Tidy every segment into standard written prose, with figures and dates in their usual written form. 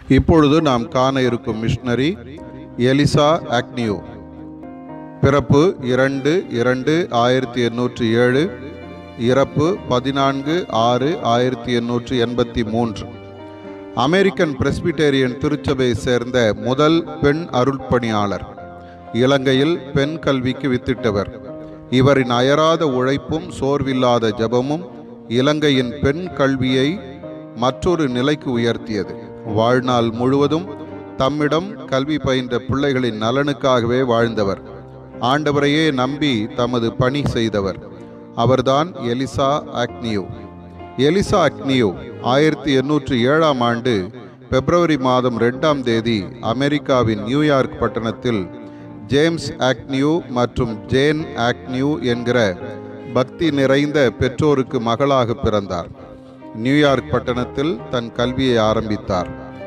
இப்பொழுது நாம் காண இருக்கும் மிஷனரி எலிசா ஆக்னியூ. பிறப்பு 2-2-1807, இறப்பு 14-6-1883. அமெரிக்கன் பிரெஸ்பிடேரியன் திருச்சபையை சேர்ந்த முதல் பெண் அருட்பணியாளர். இலங்கையில் பெண் கல்விக்கு வித்திட்டவர். இவரின் அயராத உழைப்பும் சோர்வில்லாத ஜெபமும் இலங்கையின் பெண் கல்வியை மற்றொரு நிலைக்கு உயர்த்தியது. வாழ்நாள் முழுவதும் தம்மிடம் கல்வி பயின்ற பிள்ளைகளின் நலனுக்காகவே வாழ்ந்தவர். ஆண்டவரையே நம்பி தமது பணி செய்தவர். அவர்தான் எலிசா ஆக்னியூ. எலிசா ஆக்னியூ 1807ஆம் ஆண்டு பிப்ரவரி மாதம் 2ஆம் தேதி அமெரிக்காவின் நியூயார்க் பட்டணத்தில் ஜேம்ஸ் ஆக்னியூ மற்றும் ஜேன் ஆக்னியூ என்கிற பக்தி நிறைந்த பெற்றோருக்கு மகளாக பிறந்தார். நியூயார்க் பட்டணத்தில் தன் கல்வியை ஆரம்பித்தார்.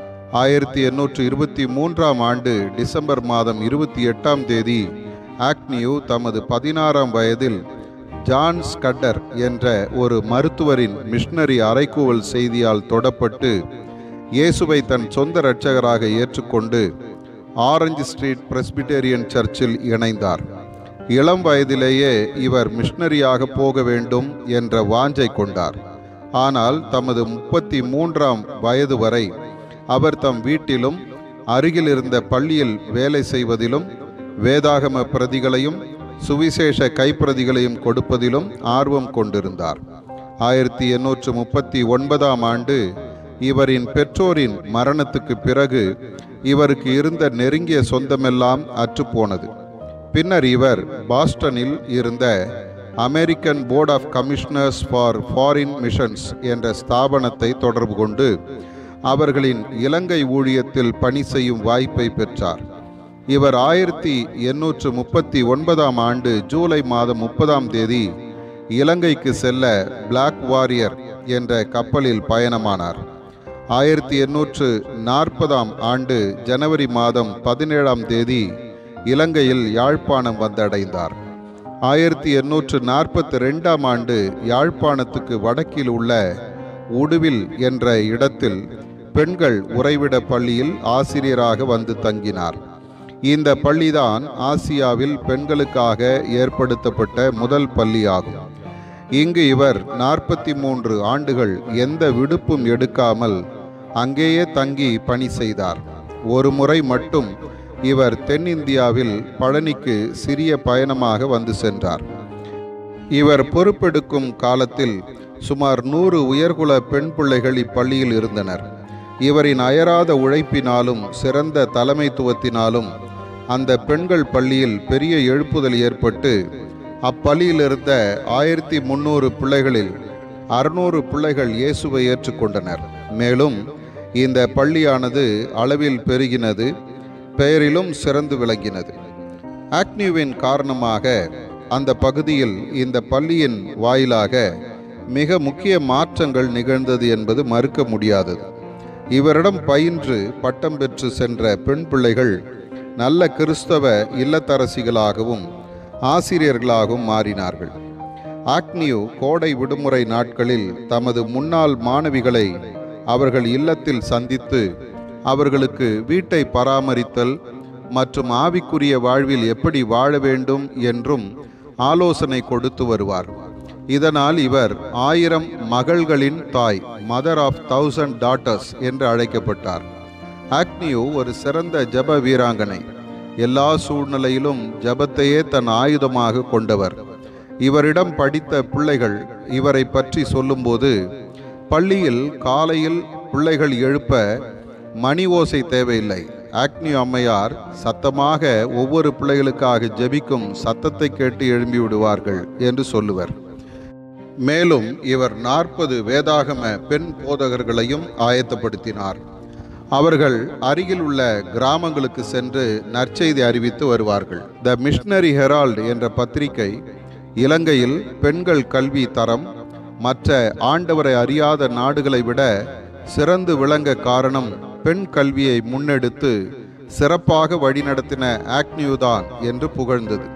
1823ஆம் ஆண்டு டிசம்பர் மாதம் 28ஆம் தேதி ஆக்னியூ தமது 16ஆம் வயதில் ஜான் ஸ்கட்டர் என்ற ஒரு மருத்துவரின் மிஷனரி அறைகூவல் செய்தியால் தொடப்பட்டு இயேசுவை தன் சொந்த இரட்சகராக ஏற்றுக்கொண்டு ஆரஞ்சு ஸ்ட்ரீட் பிரெஸ்பிடேரியன் சர்ச்சில் இணைந்தார். இளம் வயதிலேயே இவர் மிஷனரியாக போக வேண்டும் என்ற வாஞ்சை கொண்டார். ஆனால் தமது 33ஆம் வயது வரை அவர் தம் வீட்டிலும் அருகில் இருந்த பள்ளியில் வேலை செய்வதிலும் வேதாகம பிரதிகளையும் சுவிசேஷ கைப்பிரதிகளையும் கொடுப்பதிலும் ஆர்வம் கொண்டிருந்தார். 1839ஆம் ஆண்டு இவரின் பெற்றோரின் மரணத்துக்கு பிறகு இவருக்கு இருந்த நெருங்கிய சொந்தமெல்லாம் அற்றுப்போனது. பின்னர் இவர் பாஸ்டனில் இருந்த American board of commissioners for foreign missions என்ற ஸ்தாபனத்தை தொடர்பு கொண்டு அவர்களின் இலங்கை ஊழியத்தில் பணி செய்யும் வாய்ப்பை பெற்றார். இவர் 1839ஆம் ஆண்டு ஜூலை மாதம் 30ஆம் தேதி இலங்கைக்கு செல்ல பிளாக் வாரியர் என்ற கப்பலில் பயணமானார். 1840ஆம் ஆண்டு ஜனவரி மாதம் 17ஆம் தேதி இலங்கையில் யாழ்ப்பாணம் வந்தடைந்தார். 1842ஆம் ஆண்டு யாழ்ப்பாணத்துக்கு வடக்கில் உள்ள உடுவில் என்ற இடத்தில் பெண்கள் உறைவிட பள்ளியில் ஆசிரியராக வந்து தங்கினார். இந்த பள்ளிதான் ஆசியாவில் பெண்களுக்காக ஏற்படுத்தப்பட்ட முதல் பள்ளியாகும். இங்கு இவர் 43 ஆண்டுகள் எந்த விடுப்பும் எடுக்காமல் அங்கேயே தங்கி பணி செய்தார். ஒரு முறை மட்டும் இவர் தென்னிந்தியாவில் பழனிக்கு சிறிய பயணமாக வந்து சென்றார். இவர் பொறுப்பெடுக்கும் காலத்தில் சுமார் 100 உயர்குல பெண் பிள்ளைகள் இப்பள்ளியில் இருந்தனர். இவரின் அயராத உழைப்பினாலும் சிறந்த தலைமைத்துவத்தினாலும் அந்த பெண்கள் பள்ளியில் பெரிய எழுப்புதல் ஏற்பட்டு அப்பள்ளியில் இருந்த 1300 பிள்ளைகளில் 600 பிள்ளைகள் இயேசுவை ஏற்றுக்கொண்டனர். மேலும் இந்த பள்ளியானது அளவில் பெருகினது, பெயரிலும் சிறந்து விளங்கினது. ஆக்னியூவின் காரணமாக அந்த பகுதியில் இந்த பள்ளியின் வாயிலாக மிக முக்கிய மாற்றங்கள் நிகழ்ந்தது என்பது மறுக்க முடியாதது. இவரிடம் பயின்று பட்டம் பெற்று சென்ற பெண் பிள்ளைகள் நல்ல கிறிஸ்தவ இல்லத்தரசிகளாகவும் ஆசிரியர்களாகவும் மாறினார்கள். ஆக்னியூ கோடை விடுமுறை நாட்களில் தமது முன்னாள் மாணவிகளை அவர்கள் இல்லத்தில் சந்தித்து அவர்களுக்கு வீட்டை பராமரித்தல் மற்றும் ஆவிக்குரிய வாழ்வில் எப்படி வாழ வேண்டும் என்றும் ஆலோசனை கொடுத்து வருவார். இதனால் இவர் 1000 மகள்களின் தாய், மதர் ஆஃப் 1000 டாட்டர்ஸ் என்று அழைக்கப்பட்டார். ஆக்னியூ ஒரு சிறந்த ஜப வீராங்கனை. எல்லா சூழ்நிலையிலும் ஜபத்தையே தன் ஆயுதமாக கொண்டவர். இவரிடம் படித்த பிள்ளைகள் இவரை பற்றி சொல்லும்போது, பள்ளியில் காலையில் பிள்ளைகள் எழுப்ப மணி ஓசை தேவையில்லை, ஆக்னியூ அம்மையார் சத்தமாக ஒவ்வொரு பிள்ளைகளுக்காக ஜெபிக்கும் சத்தத்தை கேட்டு எழும்பி விடுவார்கள் என்று சொல்லுவர். மேலும் இவர் 40 வேதாகம பெண் போதகர்களையும் ஆயத்தப்படுத்தினார். அவர்கள் அருகில் உள்ள கிராமங்களுக்கு சென்று நற்செய்தி அறிவித்து வருவார்கள். த மிஷனரி ஹெரால்ட் என்ற பத்திரிகை இலங்கையில் பெண்கள் கல்வி தரம் மற்ற ஆண்டவரை அறியாத நாடுகளை விட சிறந்து விளங்க காரணம் பெண் கல்வியை முன்னெடுத்து சிறப்பாக வழிநடத்தின ஆக்னியூதான் என்று புகழ்ந்தது.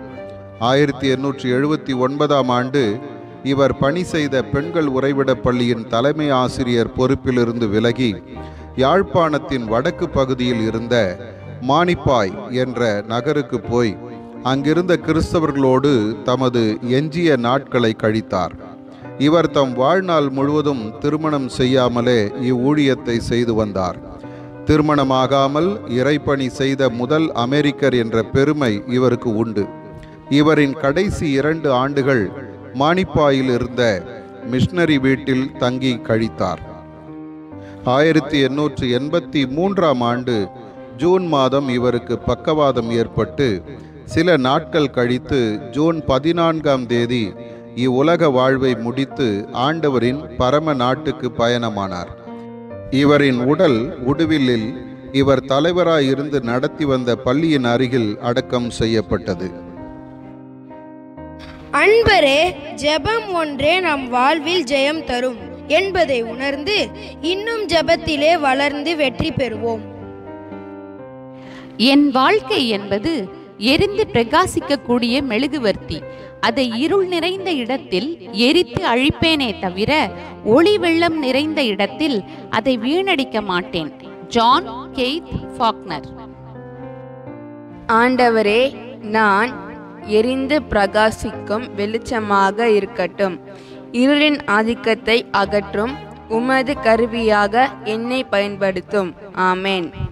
1879ஆம் ஆண்டு இவர் பணி செய்த பெண்கள் உறைவிட பள்ளியின் தலைமை ஆசிரியர் பொறுப்பிலிருந்து விலகி யாழ்ப்பாணத்தின் வடக்கு பகுதியில் இருந்த மானிப்பாய் என்ற நகருக்கு போய் அங்கிருந்த கிறிஸ்தவர்களோடு தமது எஞ்சிய நாட்களை கழித்தார். இவர் தம் வாழ்நாள் முழுவதும் திருமணம் செய்யாமலே இவ்வூழியத்தை செய்து வந்தார். திருமணமாகாமல் இறைப்பணி செய்த முதல் அமெரிக்கர் என்ற பெருமை இவருக்கு உண்டு. இவரின் கடைசி 2 ஆண்டுகள் மானிப்பாயில் இருந்த மிஷனரி வீட்டில் தங்கி கழித்தார். 1883ஆம் ஆண்டு ஜூன் மாதம் இவருக்கு பக்கவாதம் ஏற்பட்டு சில நாட்கள் கழித்து ஜூன் 14ஆம் தேதி இவ்வுலக வாழ்வை முடித்து ஆண்டவரின் பரம நாட்டுக்கு பயணமானார். இவரின் உடல் உடுவில்லில் இவர் தலைவராயிருந்து நடத்தி வந்த பள்ளியின் அருகில் அடக்கம் செய்யப்பட்டது. அன்பரே, ஜெபம் ஒன்றே நம் வாழ்வில் ஜெயம் தரும் என்பதை உணர்ந்து இன்னும் ஜெபத்திலே வளர்ந்து வெற்றி பெறுவோம். என் வாழ்க்கை என்பது எரிந்து பிரகாசிக்கக்கூடிய மெழுகுவர்த்தி. அதை இருள் நிறைந்த இடத்தில் எரித்து அழிப்பேனே தவிர ஒளி வெள்ளம் நிறைந்த இடத்தில் அதை வீணடிக்க மாட்டேன். John Keith Faulkner. ஆண்டவரே, நான் எரிந்து பிரகாசிக்கும் வெளிச்சமாக இருக்கட்டும். இருளின் ஆதிக்கத்தை அகற்றும் உமது கருவியாக என்னை பயன்படுத்தும். ஆமேன்.